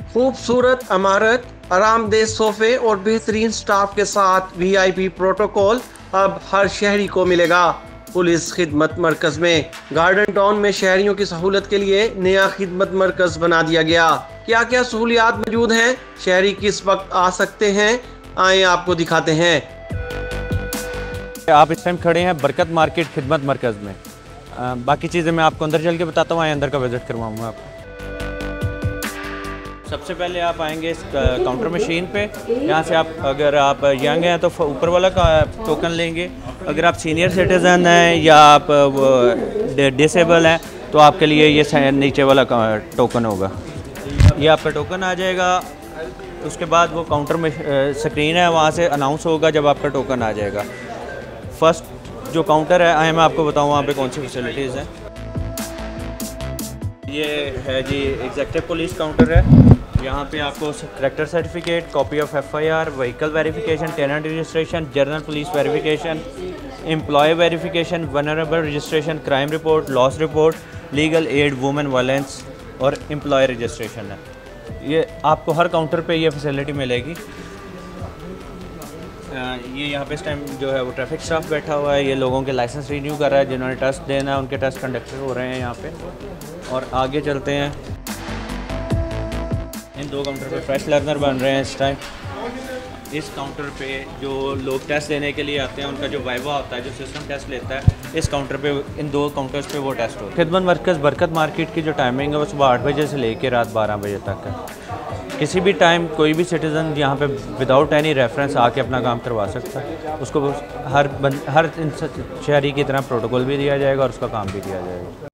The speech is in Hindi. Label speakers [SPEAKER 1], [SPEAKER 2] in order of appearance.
[SPEAKER 1] खूबसूरत इमारत, आरामदेह सोफे और बेहतरीन स्टाफ के साथ वीआईपी प्रोटोकॉल अब हर शहरी को मिलेगा। पुलिस खिदमत मरकज में गार्डन टाउन में शहरियों की सहूलत के लिए नया खिदमत मरकज बना दिया गया। क्या क्या सहूलियात मौजूद हैं, शहरी किस वक्त आ सकते हैं, आए आपको दिखाते हैं।
[SPEAKER 2] आप इस टाइम खड़े हैं बरकत मार्केट खिदमत मरकज़ में। बाकी चीज़ें मैं आपको अंदर चल के बताता हूँ, आए अंदर का विज़िट करवाऊँगा आपको। सबसे पहले आप आएंगे इस काउंटर मशीन पे। यहाँ से आप अगर आप यंग हैं तो ऊपर वाला का टोकन लेंगे, अगर आप सीनियर सिटीज़न हैं या आप डिसेबल हैं तो आपके लिए ये नीचे वाला टोकन होगा। ये आपका टोकन आ जाएगा। उसके बाद वो काउंटर में स्क्रीन है, वहाँ से अनाउंस होगा जब आपका टोकन आ जाएगा। फर्स्ट जो काउंटर है, आए मैं आपको बताऊँ वहाँ पे कौन सी फैसिलिटीज़ हैं। ये है जी एग्जेक्टिव पुलिस काउंटर है। यहाँ पे आपको character certificate, copy of FIR, vehicle verification, tenant registration, general police verification, employ verification, vulnerable registration, crime report, loss report, legal aid, women violence और एम्प्लॉय रजिस्ट्रेशन है। ये आपको हर काउंटर पे ये फैसिलिटी मिलेगी। ये यहाँ पे इस टाइम जो है वो ट्रैफिक स्टाफ बैठा हुआ है, ये लोगों के लाइसेंस रिन्यू कर रहा है, जिन्होंने टेस्ट देना है उनके टेस्ट कंडक्ट हो रहे हैं यहाँ पे। और आगे चलते हैं, इन दो काउंटर पे फ्रेश लर्नर बन रहे हैं इस टाइम। इस काउंटर पे जो लोग टेस्ट देने के लिए आते हैं, उनका जो वाइवा होता है, जो सिस्टम टेस्ट लेता है, इस काउंटर पे, इन दो काउंटर्स पे वो टेस्ट होता है। खिदमत मरकज़ बरकत मार्केट की जो टाइमिंग है वो सुबह 8 बजे से लेकर रात 12 बजे तक है। किसी भी टाइम कोई भी सिटीज़न यहाँ पे विदाउट एनी रेफरेंस आके अपना काम करवा सकता है। उसको हर शहरी की तरह प्रोटोकॉल भी दिया जाएगा और उसका काम भी दिया जाएगा।